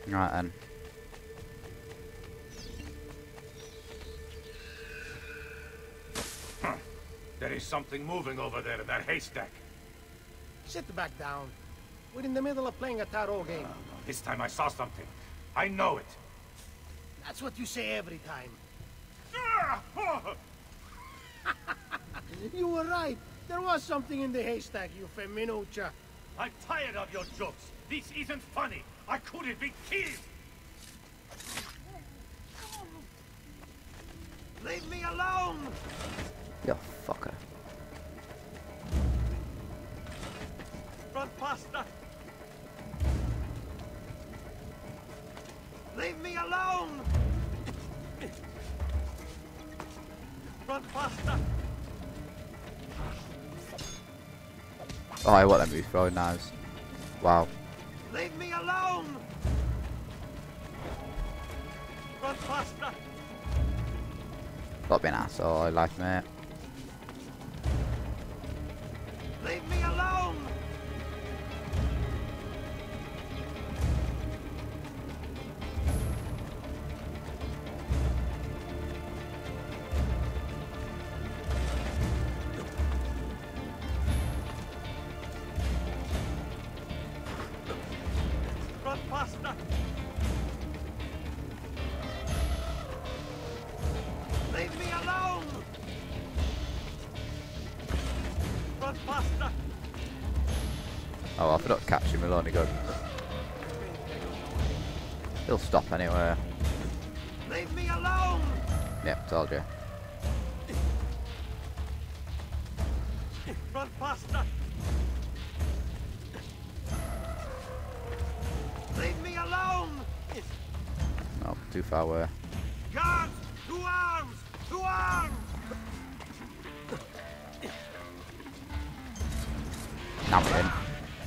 Right then. There is something moving over there in that haystack. Sit back down. We're in the middle of playing a tarot game. This time I saw something. I know it. That's what you say every time. You were right. There was something in the haystack, you feminuccia. I'm tired of your jokes. This isn't funny. I couldn't be killed. Leave me alone! You fucker. Run faster! Leave me alone! Run faster! Oh, I want them to be throwing knives. Wow. Leave me alone! Run faster! Stop being an asshole, I like mate. Leave me alone! Run faster! Leave me alone! Run faster! Oh, I forgot to catch him, he'll only go. He'll stop anyway. Leave me alone! Yep, told you. Run faster! Leave me alone! Oh, too far away. Guards! To arms! To arms! Now I'm in.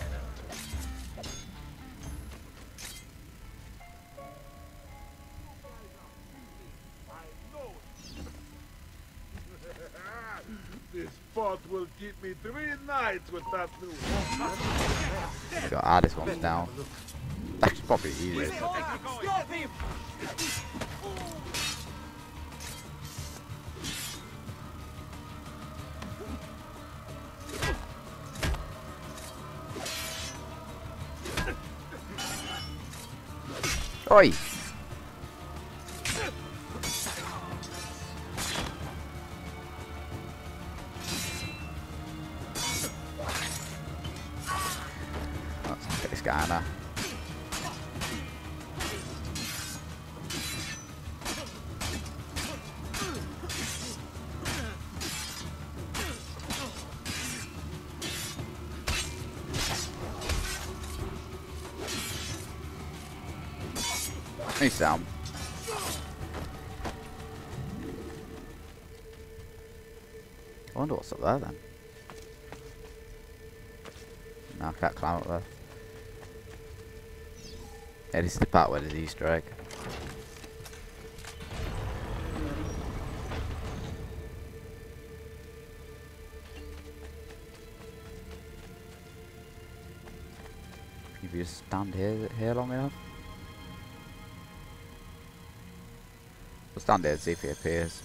This pot will keep me 3 nights with that new. Got hardest ones down. That's probably the easiest. Stop him! Oi! Let's get this guy now. Hey Sam. I wonder what's up there then. No, I can't climb up there. Yeah, this is the part where there's Easter egg. If you just stand here long enough. We'll stand there and see if he appears.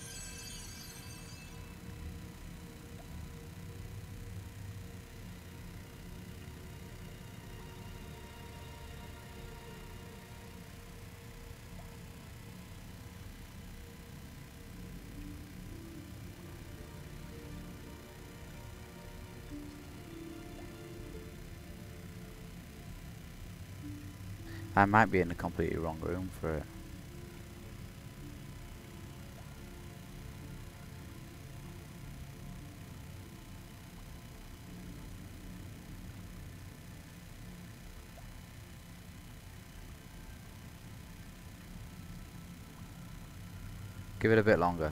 I might be in the completely wrong room for it. Give it a bit longer.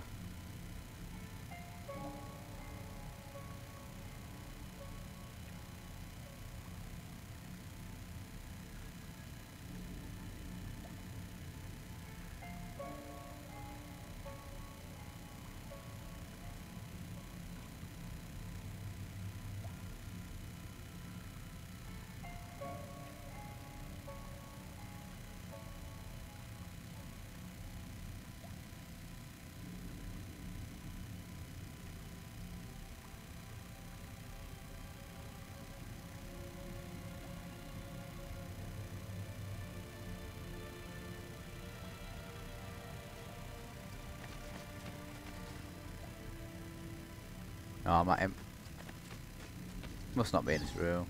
Oh, I'm at him. Must not be in this room.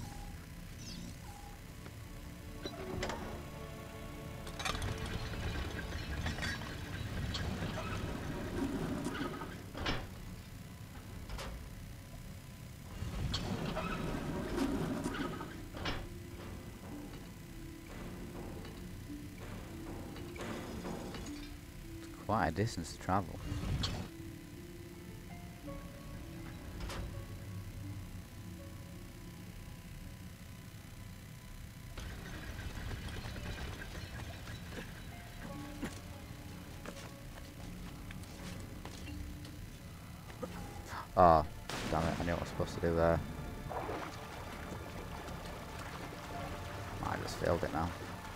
It's quite a distance to travel. Oh, damn it, I knew what I was supposed to do there. I just failed it now.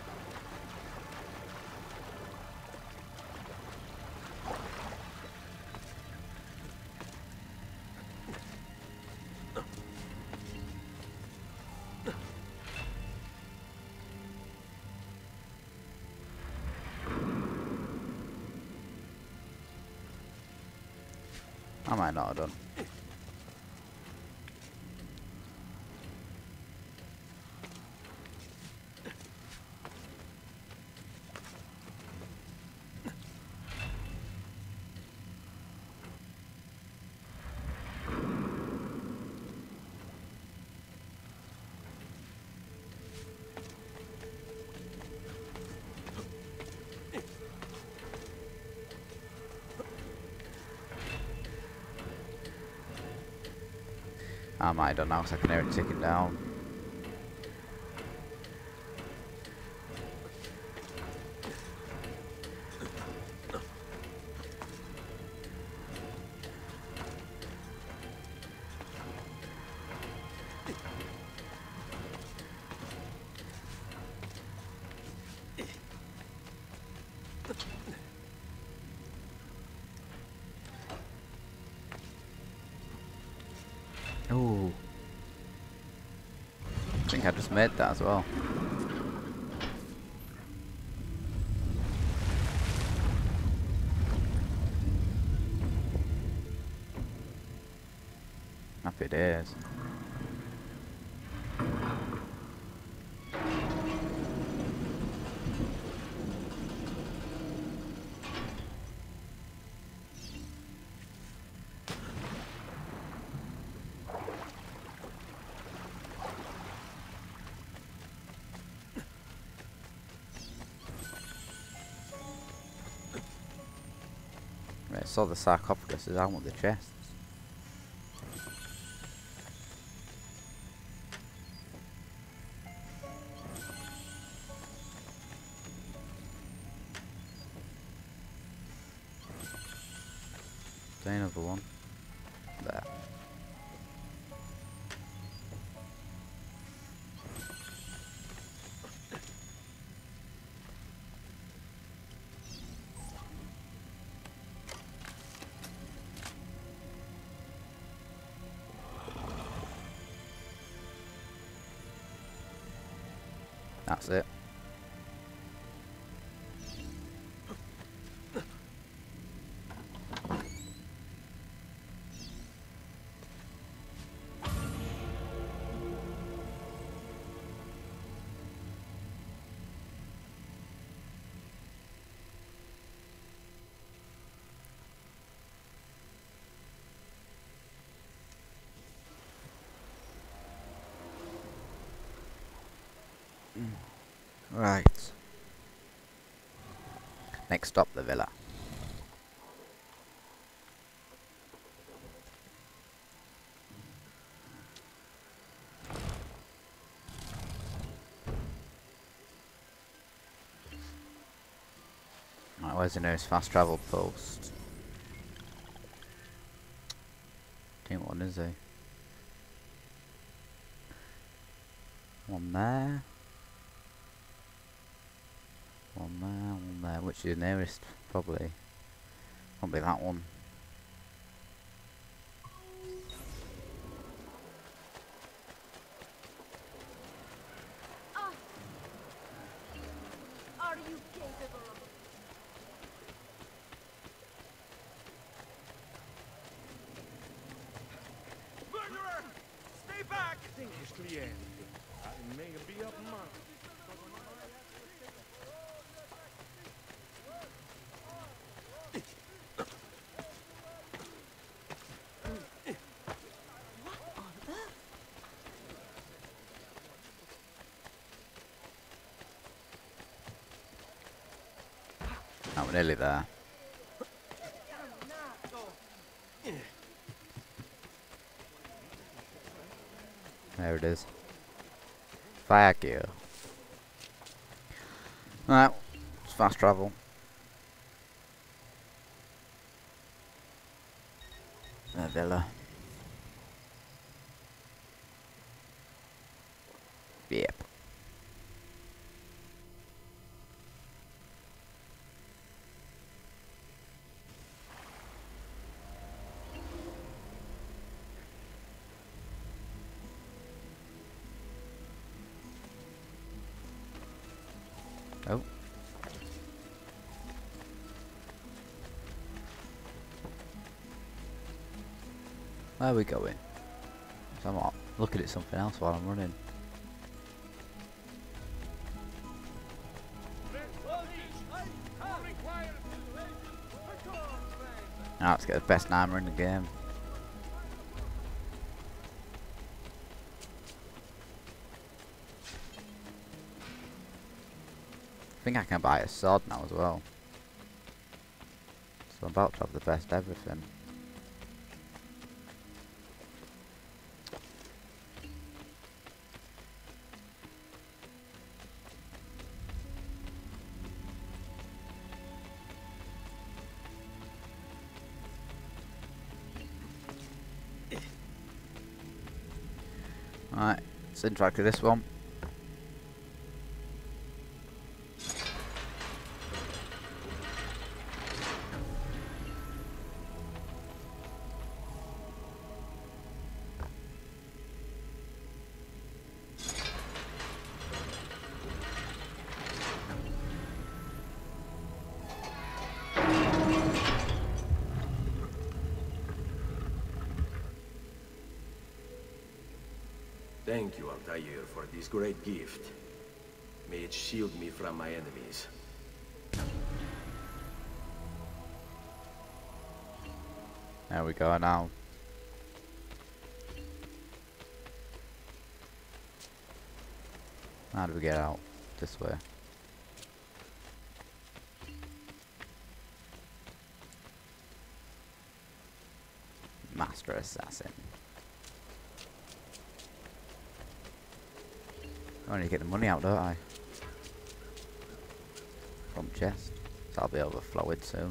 I might not have done. I might have done now because I can hear it ticking down. Ooh. I think I just made that as well. Happy days. Right, so the sarcophagus is I want the chests. Another one. There. That's it. Right. Next stop, the villa. Right, where's the nearest fast travel post? Team one, is he? One there. One there, one there. Which is the nearest? Probably that one. Are you capable? cliente. I may be up month. Oh, we're nearly there. There it is. Fuck you. Right, it's fast travel. The villa. Yep. Oh. Where are we going? So I'm looking at something else while I'm running. Now let's get the best Nightmare in the game. I think I can buy a sword now as well. So I'm about to have the best everything. Alright, let's interact with this one. Thank you, Altair, for this great gift. May it shield me from my enemies. There we go now. How do we get out? This way. Master Assassin. I need to get the money out, don't I? From chest. So I'll be overflowed soon.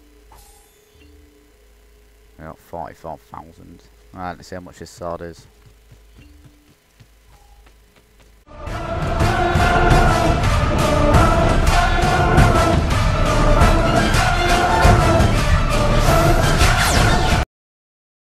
I got 44,000. Alright, let's see how much this sword is.